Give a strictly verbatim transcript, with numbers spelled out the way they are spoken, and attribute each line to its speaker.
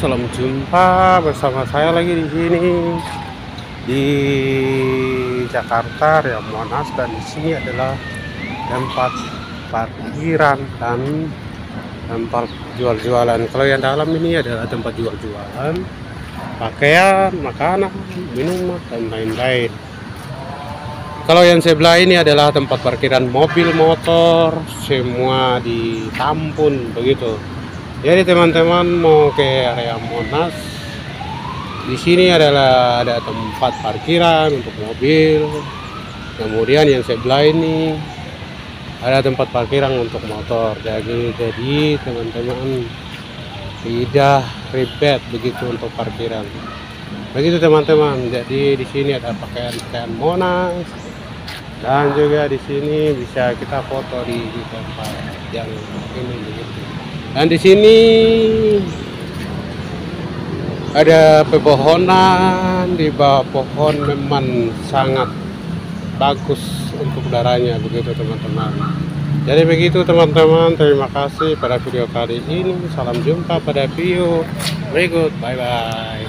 Speaker 1: salam jumpa bersama saya lagi di sini di Jakarta, Area Monas, dan di sini adalah tempat parkiran dan tempat jual-jualan. Kalau yang dalam ini adalah tempat jual-jualan pakaian, makanan, minuman, dan lain-lain. Kalau yang sebelah ini adalah tempat parkiran mobil, motor, semua ditampun begitu. Jadi teman-teman mau ke area Monas, di sini adalah ada tempat parkiran untuk mobil. Kemudian yang sebelah ini ada tempat parkiran untuk motor. Jadi, jadi teman-teman tidak ribet begitu untuk parkiran. Begitu teman-teman. Jadi di sini ada pakaian-pakaian Monas, dan juga di sini bisa kita foto di, di tempat yang ini begitu. Dan di sini ada pepohonan, di bawah pohon memang sangat bagus untuk udaranya begitu teman-teman. Jadi begitu teman-teman, terima kasih pada video kali ini. Salam jumpa pada video berikut, bye bye.